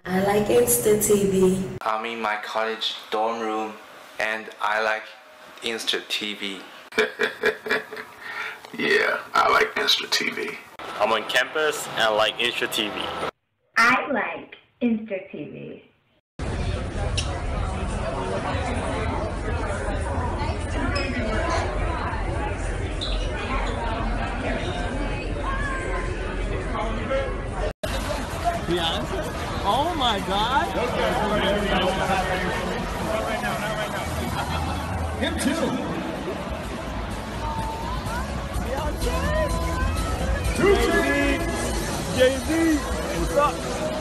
I like Instra-TV. I'm in my college dorm room and I like Instra-TV. Yeah, I like Instra-TV. I'm on campus and I like Instra-TV. I like Instra-TV. Beyonce? Oh my God! Him too! Beyonce! Jay-Z! What's up?